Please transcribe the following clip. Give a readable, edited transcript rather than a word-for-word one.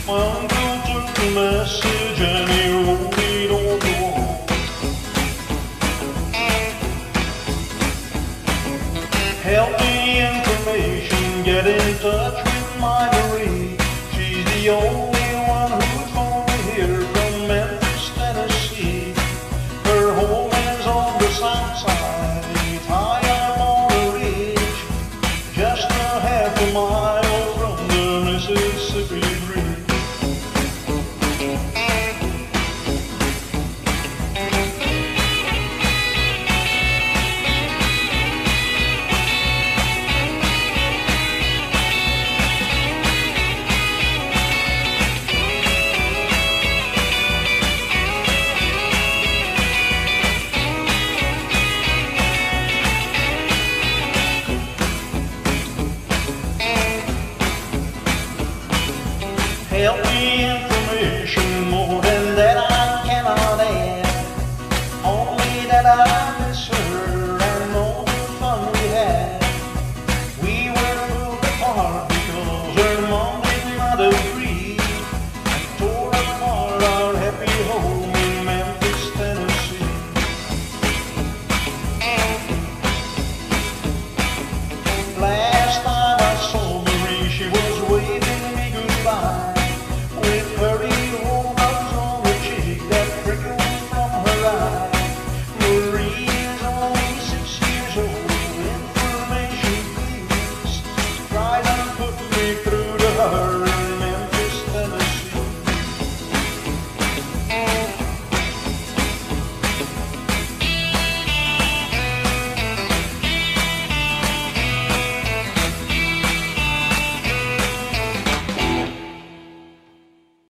My uncle took the message and he wrote me, don't go home. Help me information, get in touch with my Marie. She's the only one who's gonna hear from Memphis, Tennessee. Her home is on the south side, high up on a ridge, just a half a mile from the Mississippi Bridge. Help me